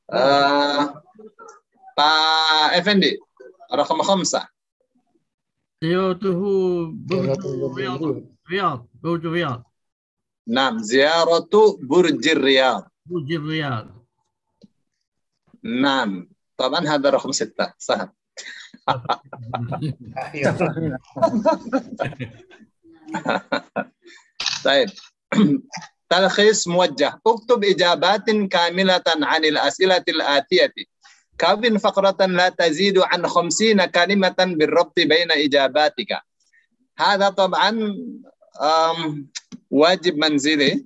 آه. Pak Effendi رقم خمسة. Ziyaratuhu burju Riyadh. Riyadh. Burju Riyadh. Naam, ziyaratu burjir Riyadh. Burju Riyadh. Naam. طبعا هذا رقم ستة صح. طيب تلخيص موجه اكتب إجابات كاملة عن الأسئلة الآتية كون فقرة لا تزيد عن خمسين كلمة بالربط بين إجاباتك. هذا طبعا واجب منزلي.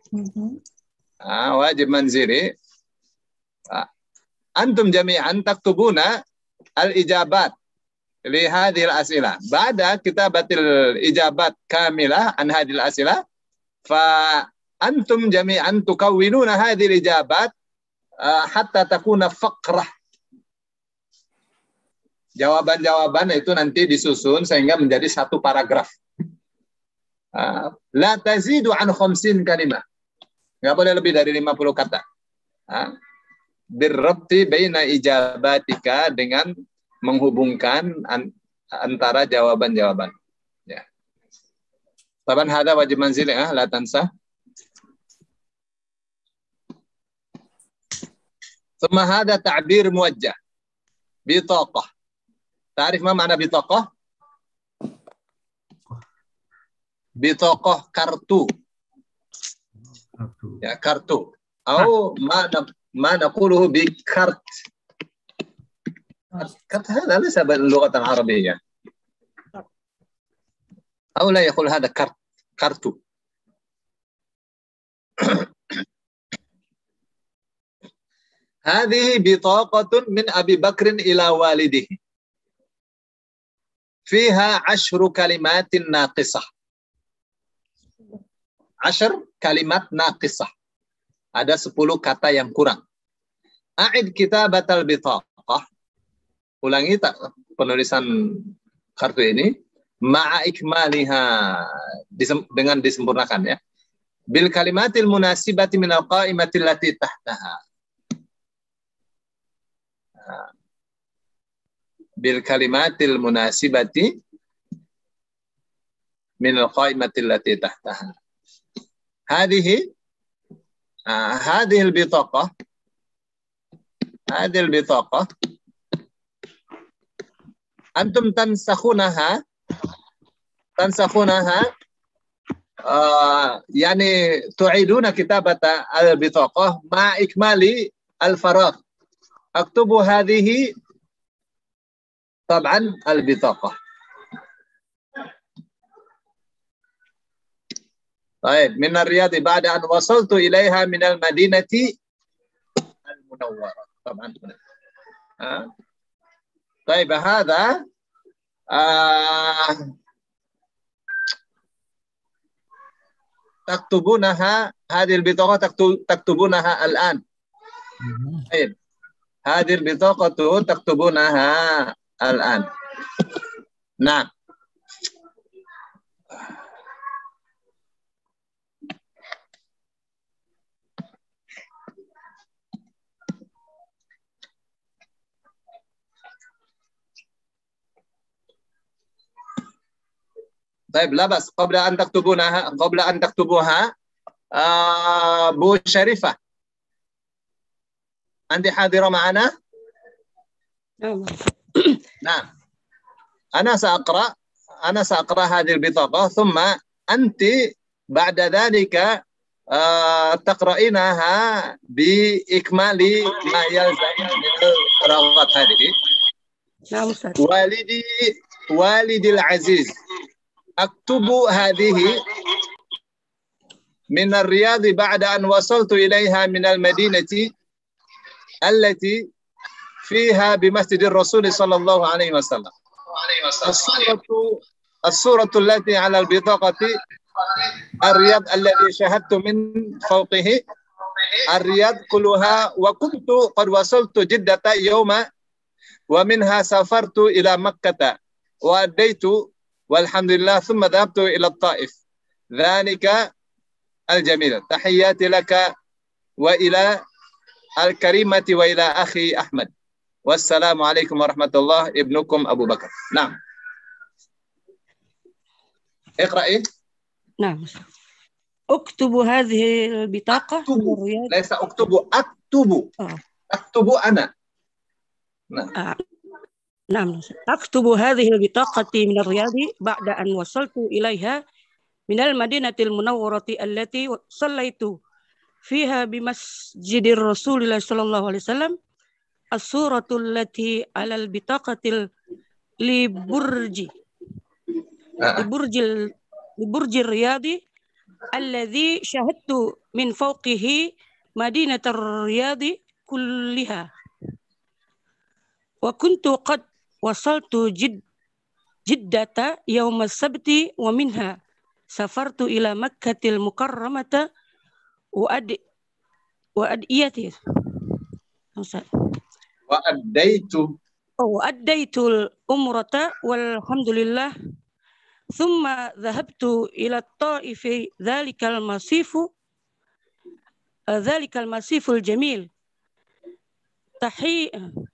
آه واجب منزلي. آه. أنتم جميعا تكتبون الإجابات لهذه الأسئلة. بعد كتابة الإجابات كاملة عن هذه الأسئلة فأنتم جميعا تكونون هذه الإجابات حتى تكون فقرة. Jawaban-jawaban itu nanti disusun sehingga menjadi satu paragraf. La tazidu an khamsin kalimah. Nggak boleh lebih dari lima puluh kata. Birrabti baina ijabatika, dengan menghubungkan antara jawaban-jawaban. Ya. Taban hada wajib manzil ya, la tansa. ثم هذا تعبير موجه بطاقة. تعرف ما معنى بطاقة؟ بطاقة kartu. Ya, kartu. أو ما ما نقوله بكارت. كارت هذا ليس باللغة العربية. أو لا يقول هذا كارت كارتو. هذه بطاقة من أبي بكر إلى والده فيها عشر كلمات ناقصة. عشر كلمات ناقصة. Ada sepuluh kata yang kurang. A'id kitabatal bitaqah. Ulangi tak penulisan kartu ini. Ma'a ikmaliha. Disem, dengan disempurnakan ya. Bil kalimatil munasibati minal qa'imatil lati tahtaha. Bil kalimatil munasibati minal qa'imatil lati tahtaha. Hadihi آه هذه البطاقة هذه البطاقة أنتم تنسخونها تنسخونها آه يعني تعيدون كتابة البطاقة مع إكمال الفراغ. اكتبوا هذه طبعا البطاقة. طيب من الرياض بعد أن وصلت إليها من المدينة المنورة طبعا. آه. طيب هذا آه تكتبونها هذه البطاقة تكتبونها الآن. طيب هذه البطاقة تكتبونها الآن. نعم. طيب لا بس قبل أن تكتبونها قبل أن تكتبوها آه بو شريفة أنت حاضرة معنا؟ نعم. أنا سأقرأ أنا سأقرأ هذه البطاقة ثم أنت بعد ذلك آه تقرأينها بإكمال ما يلزم من الفراغات هذه. والدي والدي العزيز أكتب هذه من الرياض بعد أن وصلت إليها من المدينة التي فيها بمسجد الرسول صلى الله عليه وسلم. الصورة الصورة التي على البطاقة الرياض الذي شاهدت من فوقه الرياض كلها، وكنت قد وصلت جدة يوما ومنها سافرت إلى مكة وأديت والحمد لله ثم ذهبت إلى الطائف. ذلك الجميل. تحياتي لك وإلى الكريمة وإلى أخي أحمد. والسلام عليكم ورحمة الله. ابنكم أبو بكر. نعم. اقرأ إيه؟ نعم. اكتب هذه البطاقة من أكتب الرياض. ليس أكتب أكتب آه. أكتب أنا. نعم. آه. نعم. أكتب هذه البطاقة من الرياض بعد أن وصلت إليها من المدينة المنورة التي صليت فيها بمسجد الرسول صلى الله عليه وسلم الصورة التي على البطاقة لبرج آه. لبرج لبرج الرياض الذي شاهدت من فوقه مدينة الرياض كلها، وكنت قد وصلت جد جدة يوم السبت، ومنها سافرت إلى مكة المكرمة وأد وأديته وأديت وأديت الأمرة والحمد لله، ثم ذهبت إلى الطائف ذلك المصيف ذلك المصيف الجميل. تحي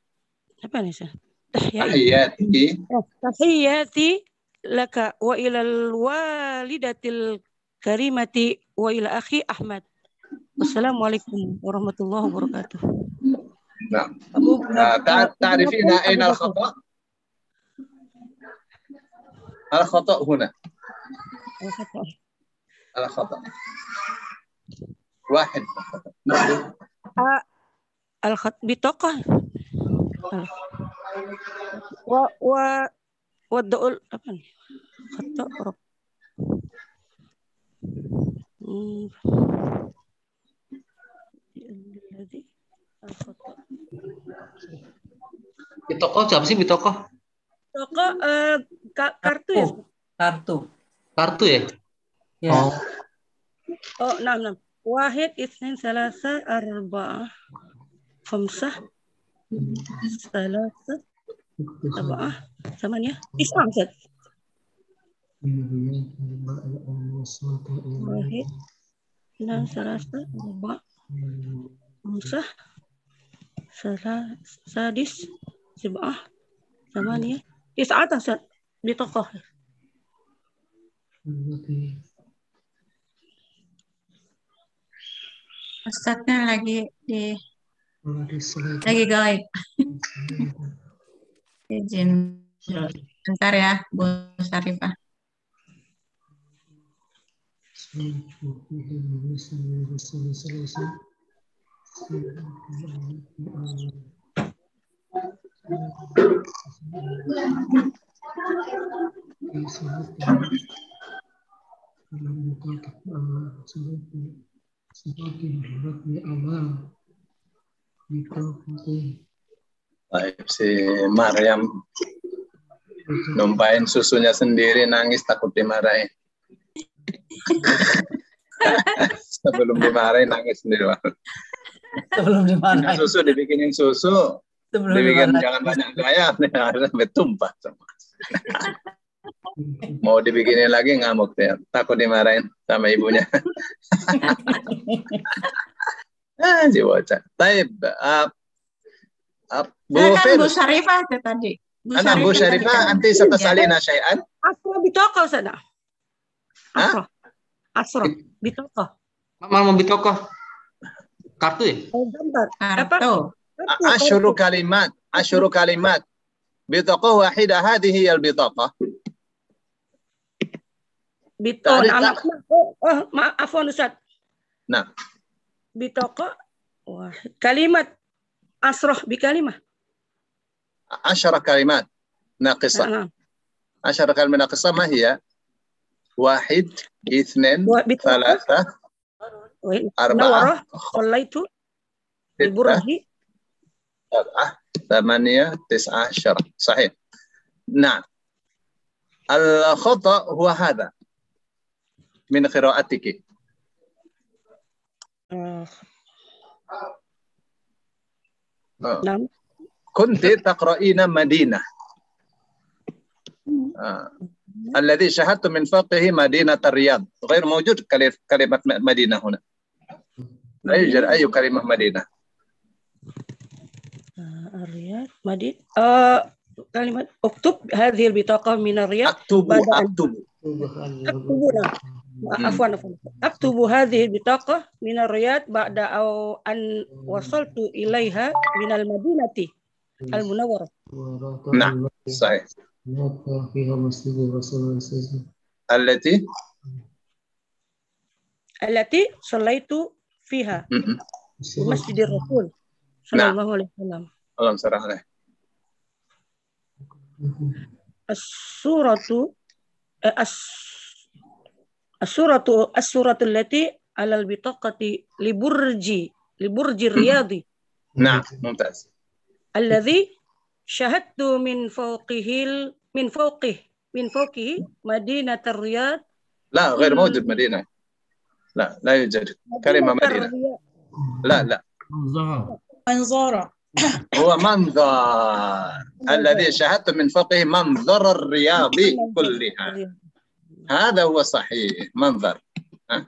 تحياتي تحياتي لك وإلى الوالدة الكريمة وإلى أخي أحمد. والسلام عليكم ورحمة الله وبركاته. نعم. آه، تعرفين أين الخطأ؟ الخطأ هنا. الخطأ الخطأ واحد. الخط بطاقة و و والدول apa nih? خطأ رب. الذي الخطأ. Bitoko siapa sih Bitoko? Toko eh, kartu ya? Kartu. Kartu ya? Ya. Oh. Oh, enam enam. Wahid isnin salasa arba'ah khamsah salasa arba'ah samanya tis'ah Ustaz. Wahid enam salasa arba'ah khamsah salasa sadis sab'ah samanya tis'ah Ustaz di tokoh. Ustadznya lagi di lagi gaib. Izin bentar ya, Bu Syarifah. Baik, si Maryam numpain susunya sendiri, nangis takut dimarahin. Sebelum dimarahin nangis sendiri. Sebelum dimarahin. Susu dibikinin susu, Sebelum dibikin dimarahin. jangan banyak gaya, sampai tumpah. Mau dibikinin lagi ngamuk ya, takut dimarahin sama ibunya. Ah, si bocah. Taib, uh, uh, Bu Silakan Bu Fir, Syarifah itu tadi. Ana Bu Syarifah, anti satasalina syai'an. Asro bitoko sana. Asro. Asro bitoko. Mana mau Bitoko? Kartu ya? Oh, gambar. Apa? Kartu. Asyuru kalimat, asyuru kalimat. Bitaqah wahidah, hadhihi al-bitaqah. Bito, Tadi nah, tak- ma- oh, oh, maaf, afwan Ustaz. Nah, Bitoko, wah, kalimat asroh bikalimah. asyara kalimat naqisah. Nah, Asyara kalimat naqisah ma hiya? Wahid, ithnin, Wa- bitaqah. thalatha, arba'ah, Nawarah, sallaitu, sittah, iburhi, sab'ah, thamaniyah, tis'ah, asyara. Sahih. Nah, al-khata huwa hadha min qira'atiki. uh, Oh. enam, كنت تقرأين مدينة آه. الذي شاهدت من فوقه مدينة الرياض غير موجود كلمة مدينة هنا لا يوجد أي كلمة مدينة uh, Riyad, Madin, uh, kalimat uktub hadhil bitaqah min Riyad. أكتب بدأ. أكتب Aktubuna. Afwan, afwan. Aktubu hadhihi bitaqah min ar-Riyadh ba'da aw an wasaltu ilaiha min al-Madinati al-Munawwarah. نعم صحيح. التي التي صليت فيها في مسجد الرسول صلى الله عليه وسلم. اللهم صل عليه. السورة السورة السورة التي على البطاقة لبرج لبرج الرياضي. نعم ممتاز. الذي شاهدت من فوقه من فوقه من فوقه مدينة الرياض. لا غير موجود مدينة. لا لا يوجد كلمة مدينة. لا لا. منظر. هو منظر الذي شاهدت من فوقه منظر الرياض كلها. هذا هو صحيح منظر. ها؟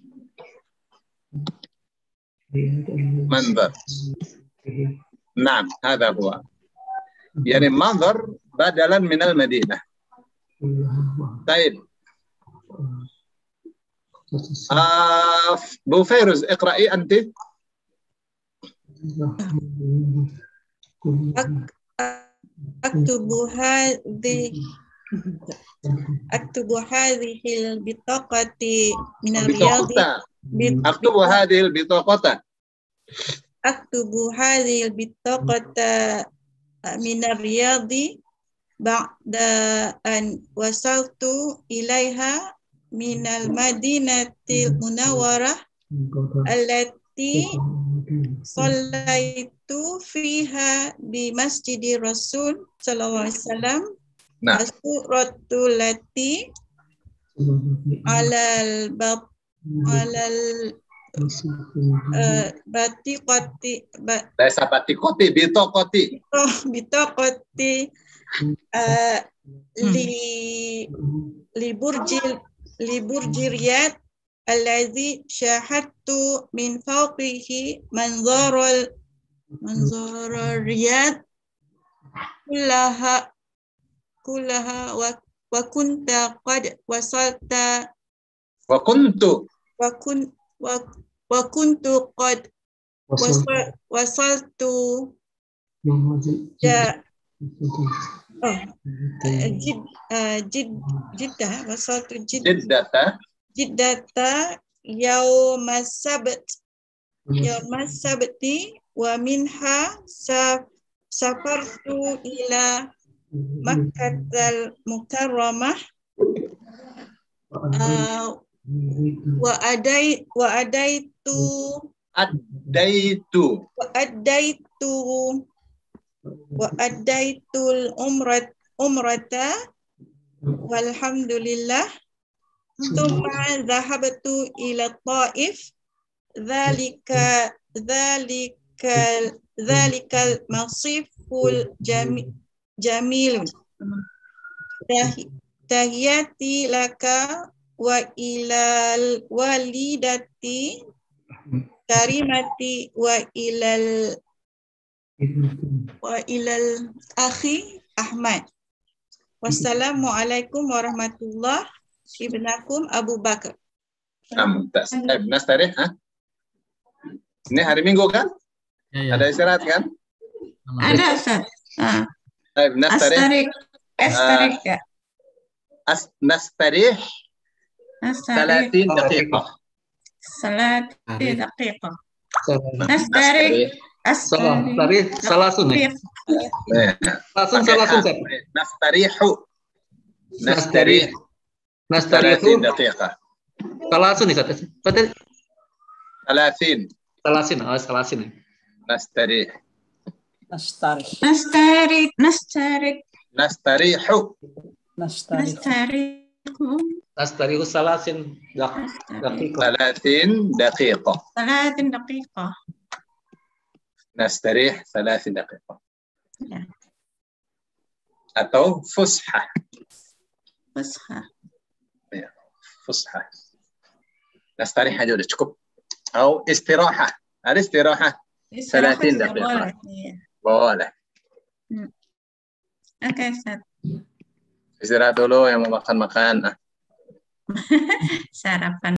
منظر. نعم هذا هو. يعني منظر بدلا من المدينة. طيب. آه بو فيروز اقرأي أنت. أكتب هذه أكتب هذه البطاقة من الرياض. أكتب هذه البطاقة. أكتب هذه البطاقة من الرياض بعد أن وصلت إليها من المدينة المنورة التي صليت فيها بمسجد الرسول صلى الله عليه وسلم. نعم. السورة التي على الباب على البطاقة ليس بطاقة بطاقة بطاقة لبرج لبرج رياض الذي شاهدت من فوقه منظر منظر الرياض كلها كلها وكنت قد وصلت وكنت وكن وكنت قد وصلت جد جد جدة وصلت جدة جدة يوم السبت يوم السبت ومنها سافرت إلى مكة المكرمة وأديت وأديت أديت وأديت وأديت العمرة عمرة والحمد لله. ثم ذهبت إلى الطائف. ذلك ذلك ذلك المصيف الجميل. تحياتي لك وإلى الوالدة كريمتي وإلى وإلى الأخ أحمد. Wassalamualaikum warahmatullah. Ibnakum Abu Bakar. Mumtaz. Eh, Nastarih, ha? Ini hari Minggu kan? Ya, ya. Ada istirahat kan? Ada, Ustaz. Ah. Baik, Nastarih. Astarik. Astarik ya. As Nastarih. Astarik. ثلاثين دقيقة. ثلاثين دقيقة. Nastarik. Salah, tadi salah sun. Langsung salah sun. Nastarihu. Nastarih. Nastarihu. ثلاثين دقيقة. Salah sun nih, Ustaz. Betul. ثلاثين. Salasin, oh salasin. نستريح. Nastarik. Nastarik. Nastarik. نستريح. Nastarik. Nastarik. Nastarihu salasin. Daqiqah. ثلاثين دقيقة. ثلاثين دقيقة. نستريح ثلاث دقيقة. Ya. Atau fusha. Fusha. Ya, fusha. نستريح aja udah cukup. أو استراحة. Ada istirahat. ثلاثين دقيقة. Boleh. Oke, Ustaz. Istirahat dulu yang mau makan-makan. Sarapan